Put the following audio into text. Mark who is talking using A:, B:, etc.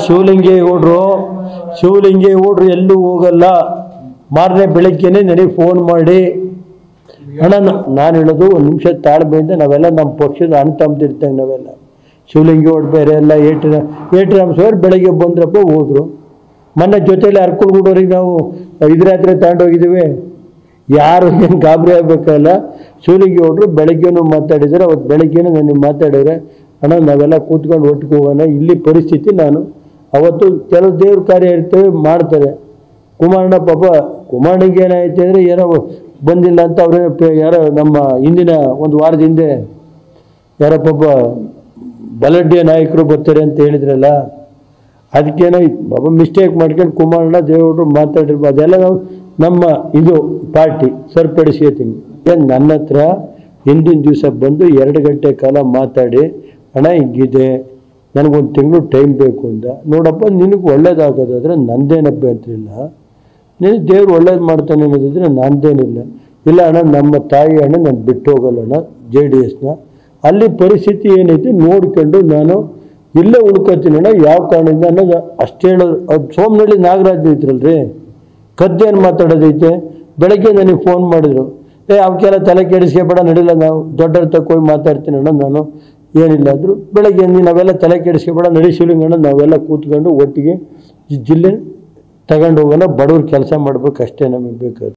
A: ಶಿವಲಿಂಗೇಗೌಡರು ಎಲ್ಲೂ ಹೋಗಲ್ಲ. ಮಾರನೇ ಬೆಳಗ್ಗೆನೆ ನನಗೆ ಫೋನ್ ಮಾಡಿ ಅಣ್ಣ ನಾನು ಹೇಳೋದು ಒಂದು ನಿಮಿಷ ತಾಳ್ಮೆಯಿಂದ ನಾವೆಲ್ಲ ನಮ್ಮ ಪಕ್ಷದ ಅಣ್ಣ ತಮ್ಮದಿರ್ತಂಗೆ ನಾವೆಲ್ಲ ಶಿವಲಿಂಗೇಗೌಡ ಬೇರೆ ಎಲ್ಲ ಏಟು ರಾಮಸ್ವಾಮಿ ಬೆಳಗ್ಗೆ ಬಂದ್ರಪ್ಪ ಹೋದ್ರು. ಮೊನ್ನೆ ಜೊತೆಯಲ್ಲಿ ಅರ್ಕಲ್ಗೂಡೋರಿಗೆ ನಾವು ರಾತ್ರಿ ತಗೊಂಡೋಗಿದ್ದೀವಿ. ಯಾರು ಏನು ಗಾಬರಿ ಆಗಬೇಕಲ್ಲ. ಶಿವಲಿಂಗೇಗೌಡರು ಬೆಳಗ್ಗೆನೂ ಮಾತಾಡಿದ್ದಾರೆ, ಅವತ್ತು ಬೆಳಗ್ಗೆನೂ ನನಗೆ ಮಾತಾಡಿದರೆ ಅಣ್ಣ ನಾವೆಲ್ಲ ಕೂತ್ಕೊಂಡು ಒಟ್ಟಿಗೆ ಹೋಗೋಣ. ಇಲ್ಲಿ ಪರಿಸ್ಥಿತಿ ನಾನು ಅವತ್ತು ಕೆಲವು ದೇವ್ರ ಕಾರ್ಯ ಇರ್ತೇವೆ ಮಾಡ್ತಾರೆ. ಕುಮಾರಣ್ಣ ಪಾಪ ಕುಮಾರಣ್ಣಗೆ ಏನಾಯ್ತು ಅಂದರೆ ಏನೋ ಬಂದಿಲ್ಲ ಅಂತ ಅವರೇ ಯಾರೋ ನಮ್ಮ ಹಿಂದಿನ ಒಂದು ವಾರದ ಹಿಂದೆ ಯಾರೋ ಪಾಪ ಬಲಡ್ಡಿಯ ನಾಯಕರು ಬರ್ತಾರೆ ಅಂತ ಹೇಳಿದ್ರಲ್ಲ, ಅದಕ್ಕೇನೋ ಪಾಪ ಮಿಸ್ಟೇಕ್ ಮಾಡ್ಕೊಂಡು ಕುಮಾರಣ್ಣ ದೇವೇಗೌಡರು ಮಾತಾಡಿರ್ಬೋದು. ಅದೆಲ್ಲ ನಾವು ನಮ್ಮ ಇದು ಪಾರ್ಟಿ ಸರಿಪಡಿಸ್ತೀನಿ. ನನ್ನ ಹತ್ರ ಹಿಂದಿನ ದಿವಸ ಬಂದು 2 ಗಂಟೆ ಕಾಲ ಮಾತಾಡಿ ಅಣ್ಣ ಹಿಂಗಿದೆ ನನಗೊಂದು ತಿಂಗಳು ಟೈಮ್ ಬೇಕು ಅಂದ. ನೋಡಪ್ಪ ನಿನಗೆ ಒಳ್ಳೇದಾಗೋದಾದ್ರೆ ನಂದೇನಪ್ಪ ಅಂತಿಲ್ಲ, ನೀನು ದೇವ್ರು ಒಳ್ಳೇದು ಮಾಡ್ತಾನೆ ಅನ್ನೋದಿದ್ರೆ ನಂದೇನಿಲ್ಲ. ಇಲ್ಲ ಅಣ್ಣ ನಮ್ಮ ತಾಯಿ ಅಣ್ಣ ನಾನು ಬಿಟ್ಟು ಹೋಗಲ್ಲ ಅಣ್ಣ JDSನ, ಅಲ್ಲಿ ಪರಿಸ್ಥಿತಿ ಏನೈತಿ ನೋಡ್ಕೊಂಡು ನಾನು ಇಲ್ಲೇ ಉಳ್ಕೊತೀನಿ ಅಣ್ಣ ಯಾವ ಕಾರಣದಿಂದ ಅನ್ನೋದು ಅಷ್ಟು ಹೇಳೋದು. ಅದು ಸೋಮನಹಳ್ಳಿ ನಾಗರಾಜ್ ಐತ್ರಲ್ರಿ, ಕದ್ದೇನು ಮಾತಾಡೋದೈತೆ. ಬೆಳಗ್ಗೆ ನನಗೆ ಫೋನ್ ಮಾಡಿದ್ರು, ಅವಕ್ಕೆಲ್ಲ ತಲೆ ಕೆಡಿಸ್ಕೊಬೇಡ ನಡಿಲ್ಲ ನಾವು ದೊಡ್ಡವ್ರ ತಕ್ಕೋಗಿ ಮಾತಾಡ್ತೀನಿ ಅಣ್ಣ ನಾನು ಏನಿಲ್ಲ ಅಂದರು. ಬೆಳಗ್ಗೆ ನಾವೆಲ್ಲ ತಲೆ ಕೆಡಿಸ್ಕೊಬೇಡ ನಡಿ ಶಿವಲಿಂಗಣ್ಣ ನಾವೆಲ್ಲ ಕೂತ್ಕೊಂಡು ಒಟ್ಟಿಗೆ ಜಿಲ್ಲೆ ತಗೊಂಡು ಹೋಗೋಣ, ಬಡವ್ರು ಕೆಲಸ ಮಾಡ್ಬೇಕು ಅಷ್ಟೇ ನಮಗೆ ಬೇಕಾದ್ರೆ.